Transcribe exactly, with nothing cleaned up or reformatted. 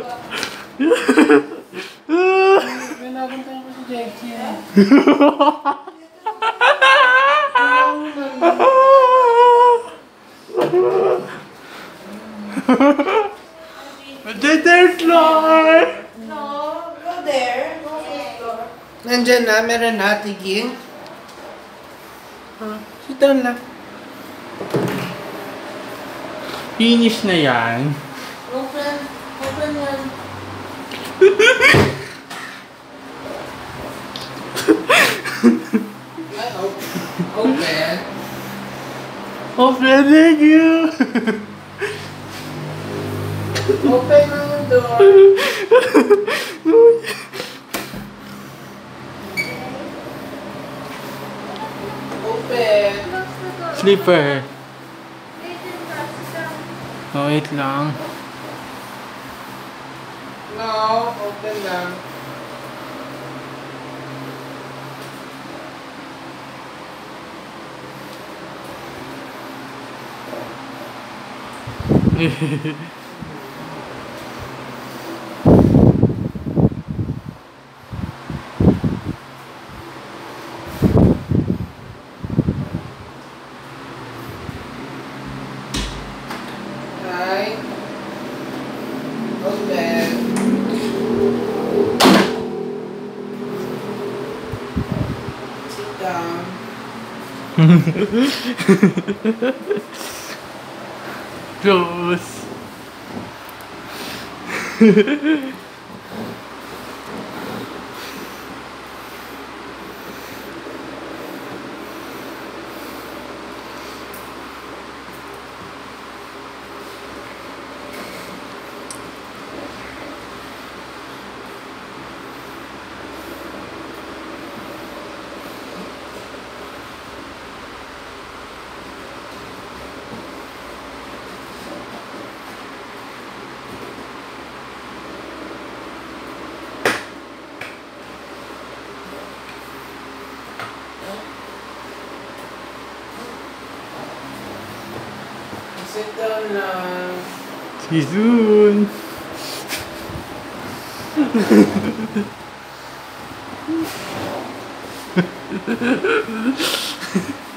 Pinapunta ko si Jexy. Third floor! No, go there. Go fifth floor. Nandyan na, meron na, tiging. Ah, sit down lang. Finish na yan. Open. Open yan. Ay, open. Open. Open, thank you! Open ang door. Open. Slipper. Oh, wait lang. No, open lang. Right. Open. Sit down. Close. Sit down lang. See you soon.